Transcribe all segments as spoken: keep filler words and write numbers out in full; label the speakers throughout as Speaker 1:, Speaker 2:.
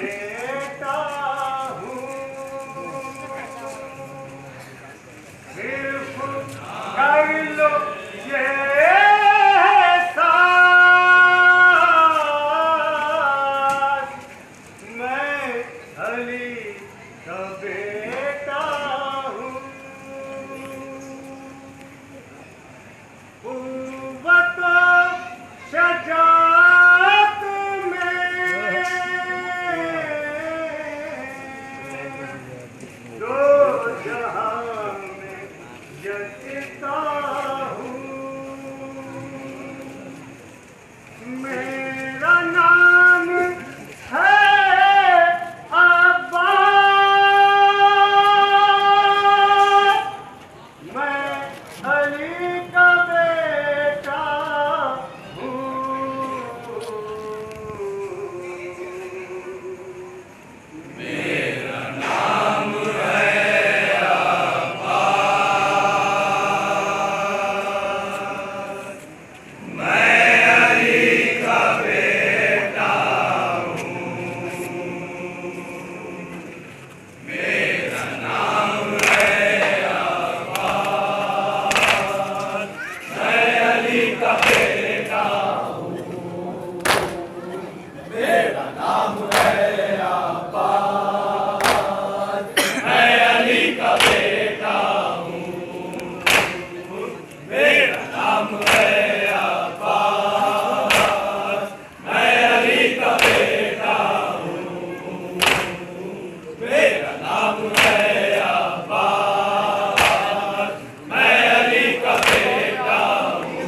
Speaker 1: बेटा हूँ, सिर्फ कर लो ये एहसास, मैं अली का बेटा हूँ। कुव्वत-ओ शजाअत में दो जहां में यकता हूँ। मेरा नाम है अब्बास, मैं अली का बेटा हूँ।
Speaker 2: मेरा नाम है अब्बास, मैं अली का बेटा हूँ। मेरा नाम है अब्बास, मैं अली का बेटा हूँ। मेरा नाम है अब्बास, मैं अली का बेटा हूँ। मेरा नाम है अब्बास, मैं अली का बेटा हूँ। मेरा नाम है अब्बास, मैं अली का बेटा हूँ।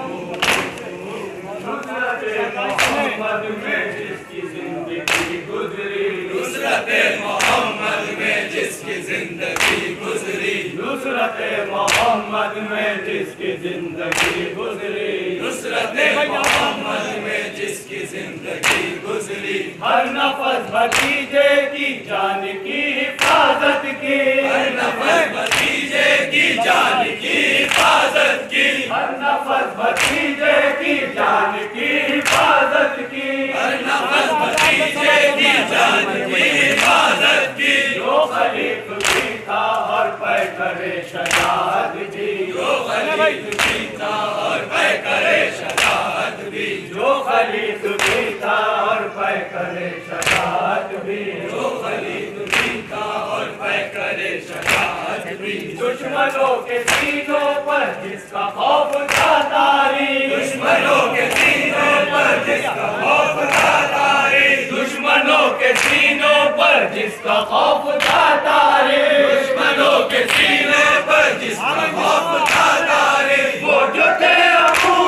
Speaker 1: मोहम्मद में जिसकी जिंदगी गुजरी,
Speaker 2: नुसरत-ए मोहम्मद में जिसकी जिंदगी गुजरी,
Speaker 1: नुसरत-ए मोहम्मद में जिसकी जिंदगी गुजरी,
Speaker 2: नुसरत-ए मोहम्मद में जिसकी जिंदगी गुजरी,
Speaker 1: हर नफस भतीजे की जान की हिफाजत की,
Speaker 2: हर नफस भतीजे की जान की हिफाजत की,
Speaker 1: हर नफस भतीजे की जान की हिफाजत की,
Speaker 2: हर नफस भतीजे की जान की हिफाजत की।
Speaker 1: जो खलीफ भी था और पै करे शजाअत भी,
Speaker 2: जो खलीफ भी था और पै करे शजाअत भी,
Speaker 1: जो खलीफ भी था और पै करे शजाअत भी,
Speaker 2: जो खलीफ भी था और पै करे शजाअत भी।
Speaker 1: दुश्मनों के सीनों पर जिसका खौफ था तारी,
Speaker 2: दुश्मनों के सीनों पर जिसका खौफ था तारी,
Speaker 1: दुश्मनों के सीनों पर जिसका खौफ था तारी,
Speaker 2: दुश्मनों के सीने पर जिसका खौफ था तारी,
Speaker 1: वो जो थे अबू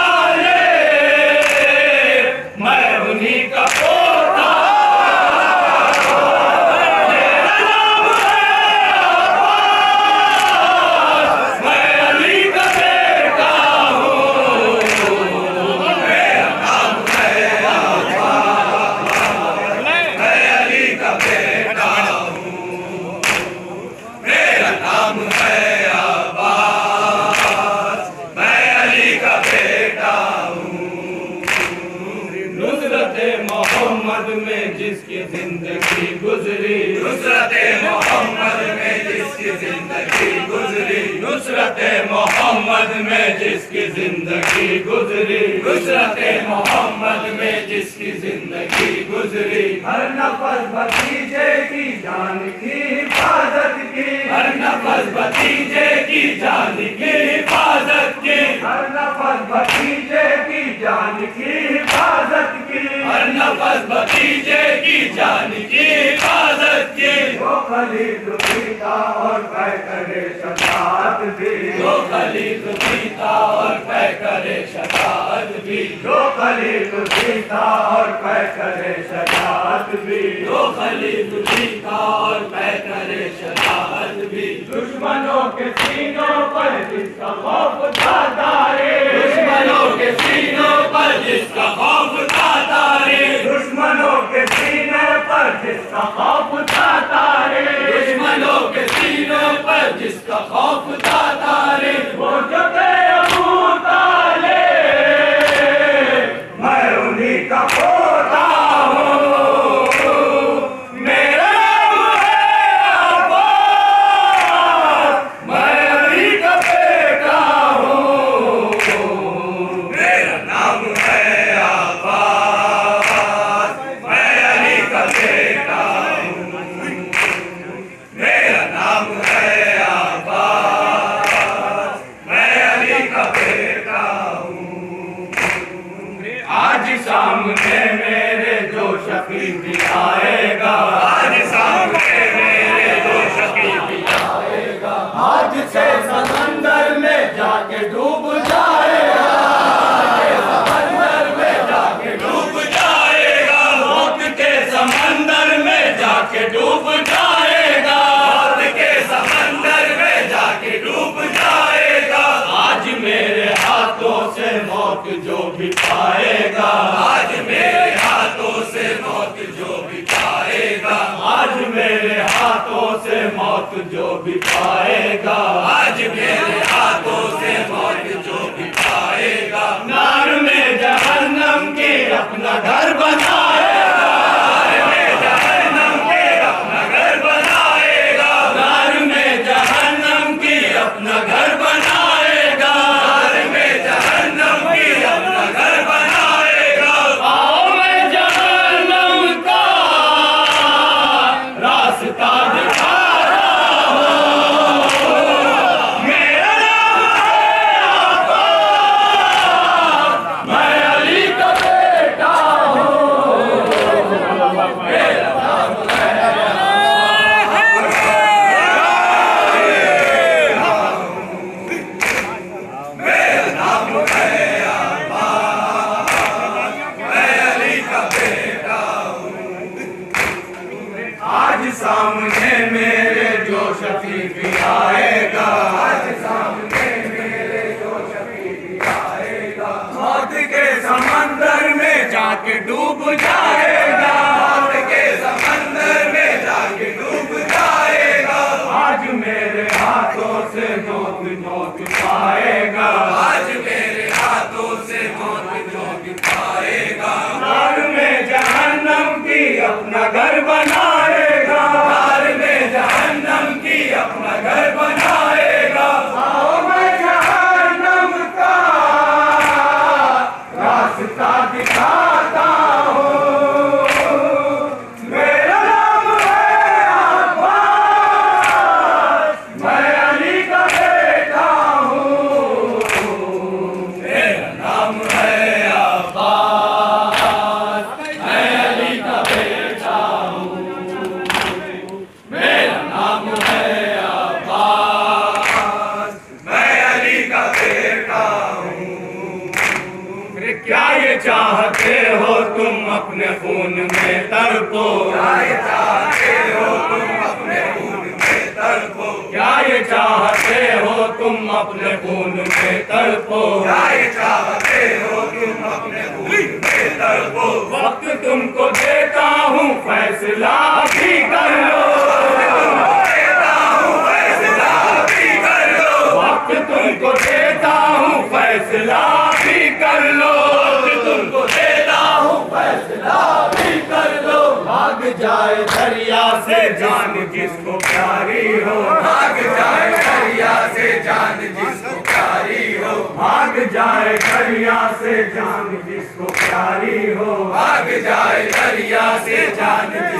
Speaker 1: तालिब, मैं उन्हीं का पोता। मेरा नाम है अब्बास, मैं अली का बेटा हूँ।
Speaker 2: मेरा नाम है अब्बास, मैं अली का बेटा हूँ। मेरा नाम है अब्बास, मैं अली का बेटा हूँ।
Speaker 1: नुसरत-ए मोहम्मद में जिसकी जिंदगी गुजरी,
Speaker 2: नुसरत-ए मोहम्मद में जिसकी जिंदगी गुजरी,
Speaker 1: नुसरत-ए मोहम्मद में जिसकी जिंदगी गुजरी,
Speaker 2: नुसरत-ए मोहम्मद में जिसकी जिंदगी गुजरी,
Speaker 1: हर नफस भतीजे की जान की हिफाजत की,
Speaker 2: हर नफस भतीजे की जान की हिफाजत की,
Speaker 1: हर नफस भतीजे की जान की हिफाजत की,
Speaker 2: हर नफस भतीजे की जान की हिफाजत की।
Speaker 1: जो खलीफ भी था और पै करे शजाअत भी,
Speaker 2: जो खलीफ भी था और पै करे शजाअत भी,
Speaker 1: जो खलीफ भी था और पै करे शजाअत भी,
Speaker 2: जो खलीफ भी था और पै करे शजाअत भी।
Speaker 1: दुश्मनों के सीनों पर जिसका खौफ था तारे,
Speaker 2: दुश्मनों के सीनों पर जिसका खौफ था तारे,
Speaker 1: दुश्मनों के सीने पर जिसका खौफ था तारे,
Speaker 2: दुश्मनों के सीनों पर जिसका खौफ था तारे,
Speaker 1: वो जो थे अबू तालिब, मैं उन्हीं का पोता हूँ।
Speaker 2: जाके डूब जाएगा, मौत के समंदर में जाके डूब जाएगा। आज मेरे हाथों से मौत जो भी पाएगा, आज मेरे हाथों से मौत जो भी पाएगा, आज मेरे हाथों से मौत जो भी पाएगा, आज मेरे हाथों से मौत जो भी पाएगा। नार में जहन्नम की अपना घर बनाएगा, नार में जहन्नम की अपना घर बनाएगा, नार में जहन्नम की अपना घर बनाएगा, नार में जहन्नम की अपना घर बनाएगा। आओ मैं जहन्नम का रास्ता दिखा रहा हूँ, मेरा नाम है अब्बास, मैं अली का बेटा हूँ, मेरा नाम है मेरा नाम है अब्बास, मैं अली का बेटा हूँ। आज सामने मेरे जो शफीक आएगा, आज सामने मेरे जो शफीक आएगा, मौत के समंदर में जाके डूब जाएगा, मौत के समंदर में जाके डूब जाएगा। आज मेरे हाथों से मौत मौत पाएगा, आज मेरे हाथों से मौत मौत पाएगा। नार में जहन्नम की अपना घर बनाएगा, नार में जहन्नम की अपना घर बनाएगा। आओ मैं जहन्नम का रास्ता दिखाता हूँ, मेरा नाम है अब्बास, मैं अली का बेटा हूँ, मेरा नाम है अब्बास, मैं अली का बेटा हूँ, मेरा नाम है अब्बास, मैं अली का बेटा हूँ। फिर क्या ये चाहते हो तुम अपने खून में तड़पो, क्या ये चाहते हो तुम अपने खून में तड़पो, क्या ये चाहते हो तुम अपने खून में तड़पो, क्या ये चाहते हो तुम अपने खून में तड़पो। वक्त तुमको देता हूँ फैसला भी कर लो, देता हूँ फैसला भी कर लो, वक्त तुमको देता हूँ फैसला भी कर लो, वक्त तुमको देता हूँ फैसला भी कर लो। भाग जाए दरिया से जान जिसको प्यारी हो, भाग जाए दरिया से जान जिसको प्यारी हो, भाग जाए दरिया से जान जिसको प्यारी हो, भाग जाए दरिया से जान